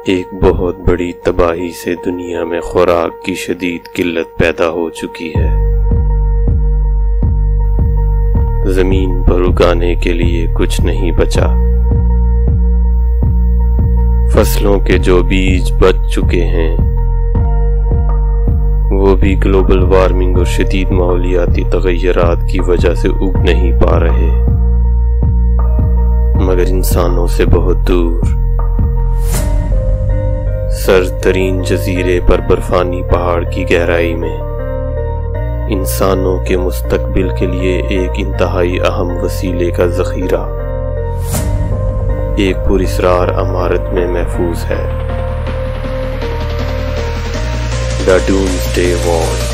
एक बहुत बड़ी तबाही से दुनिया में खुराक की शदीद किल्लत पैदा हो चुकी है। जमीन पर उगाने के लिए कुछ नहीं बचा। फसलों के जो बीज बच चुके हैं वो भी ग्लोबल वार्मिंग और शदीद माहौलियाती तगय्युरात की वजह से उग नहीं पा रहे, मगर इंसानों से बहुत दूर सरतरीन जजीरे पर बर्फानी पहाड़ की गहराई में इंसानों के मुस्तकबिल के लिए एक इंतहाई अहम वसीले का जखीरा एक पुरस्रार इमारत में महफूज है। The doomsday wall.